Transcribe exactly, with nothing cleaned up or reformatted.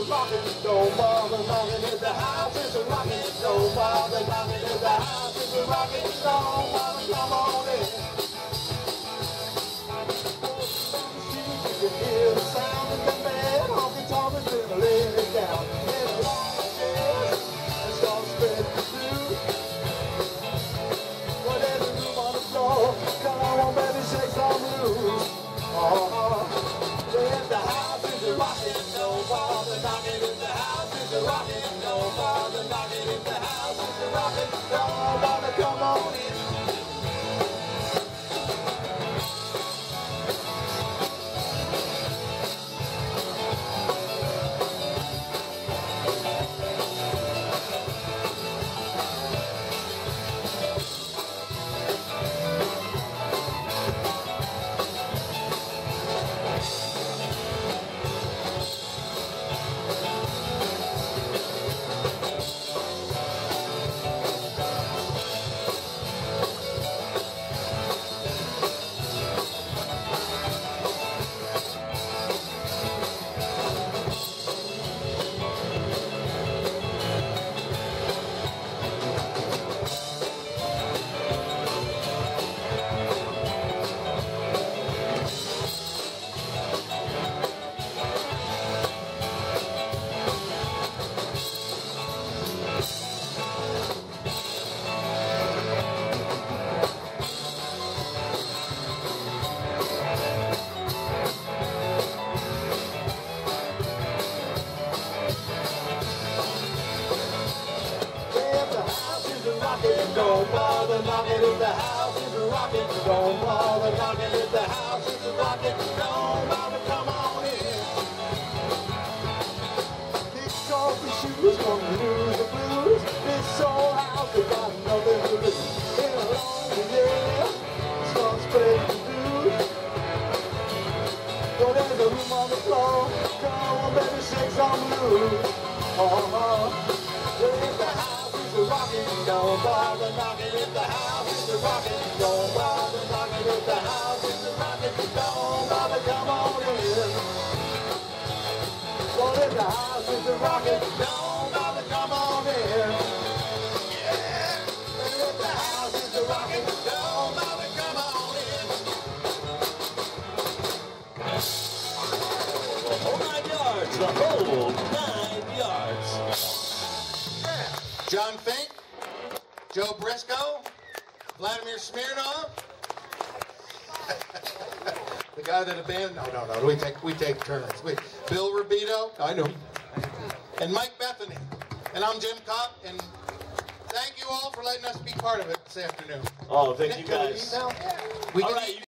rocking, don't bother knocking if the house is a rocking, don't bother knocking if the house is a rocking, don't bother, come on in. You can hear the sound of the man honky tonk is gonna lay it down. And the long chairs and start spreading the blue. Well, there's a room on the floor, come on baby, shake some loose. Uh-huh. If the house is a rockin', don't bother knocking. If the house is a rockin', don't bother knocking. If the house is a rockin', don't bother, come on in. Don't bother knocking if the house is rocking. Don't bother knocking if the house is rocking. Don't bother, come on in. Kick off the shoes, gonna lose the blues. This old house has got nothing to lose. In a lonely day, start spreading the news. Well, there's a room on the floor. Come on, baby, shake some loose. Uh-huh. If the house is rocking, don't bother knocking. If the house is rocking, don't bother knocking. If the house is rocking, don't bother, come on in. Well, if the house is rocking, don't bother, come on in. Yeah. And if the house is rocking, don't bother, come on in. The whole nine yards, the whole nine yards. John Fink, Joe Briscoe, Vladimir Smirnov, the guy that abandoned. No, no, no. We take we take turns. We, Bill Rubito. I know. And Mike Bethany. And I'm Jim Kopp. And thank you all for letting us be part of it this afternoon. Oh, thank Nick, you guys. We All can right. eat